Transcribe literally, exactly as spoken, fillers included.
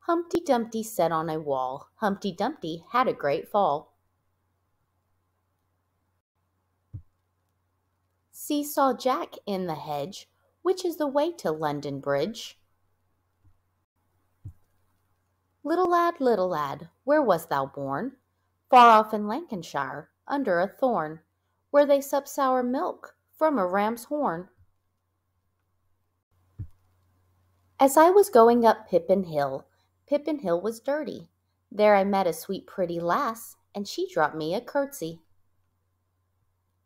Humpty Dumpty sat on a wall. Humpty Dumpty had a great fall. Seesaw Jack in the hedge, which is the way to London Bridge? Little lad, little lad, where wast thou born? Far off in Lancashire, under a thorn, where they sup sour milk from a ram's horn. As I was going up Pippin Hill, Pippin Hill was dirty. There I met a sweet pretty lass, and she dropped me a curtsy.